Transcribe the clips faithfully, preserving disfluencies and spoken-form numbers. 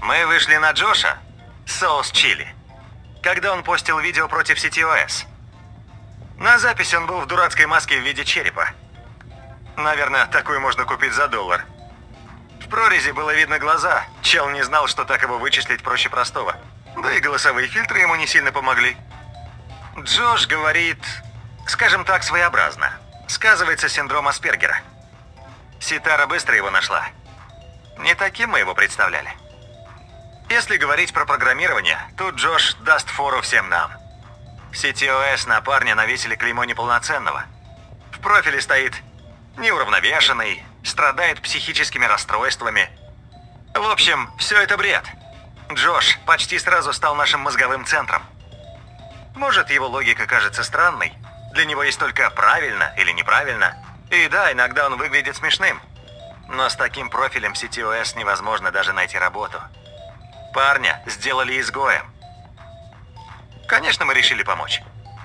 Мы вышли на Джоша, соус чили, когда он постил видео против си ти о эс. На записи он был в дурацкой маске в виде черепа. Наверное, такую можно купить за доллар. В прорези было видно глаза. Чел не знал, что так его вычислить проще простого. Да и голосовые фильтры ему не сильно помогли. Джош говорит, скажем так, своеобразно. Сказывается синдром Аспергера. Ситара быстро его нашла. Не таким мы его представляли. Если говорить про программирование, тут Джош даст фору всем нам. В си ти о эс на парня навесили клеймо неполноценного. В профиле стоит неуравновешенный, страдает психическими расстройствами. В общем, все это бред. Джош почти сразу стал нашим мозговым центром. Может, его логика кажется странной. Для него есть только правильно или неправильно. И да, иногда он выглядит смешным. Но с таким профилем в си ти о эс невозможно даже найти работу. Парня сделали изгоем. Конечно, мы решили помочь.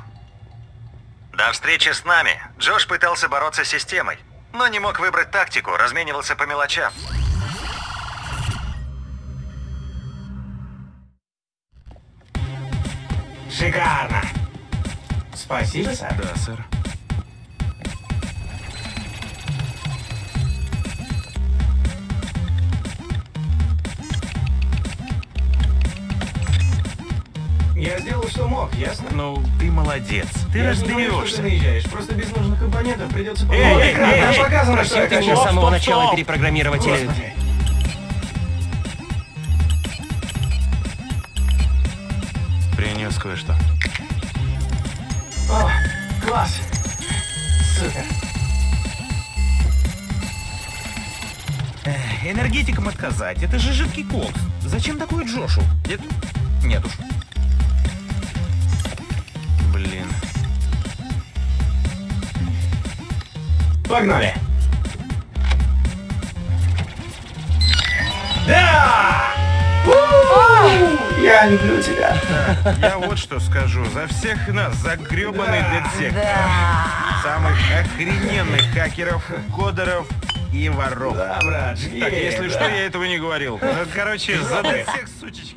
До встречи с нами Джош пытался бороться с системой, но не мог выбрать тактику, разменивался по мелочам. Шикарно! Спасибо, сэр. Да, сэр. Я сделал, что мог, ясно? Ну, ты молодец. Ты Я же не говорю, что ты разберешься. наезжаешь, просто без нужных компонентов придется... Эй, эй, Экран, эй, там эй, показано, что я Просил хочу. тебя с самого стоп, начала стоп. перепрограммировать или... Господи. Принес кое-что. О, класс. Супер. Эх, энергетикам отказать. Это же жидкий кокс. Зачем такое Джошу? Нет? Нет уж. Блин. Погнали. Да! У-у-у! Я люблю тебя. Я вот что скажу. За всех нас, за гребаный дедсектор. Самых охрененных хакеров, кодеров и воров. Да, братчик. Так, если что, я этого не говорил. Ну, короче, за дедсек, сучечка.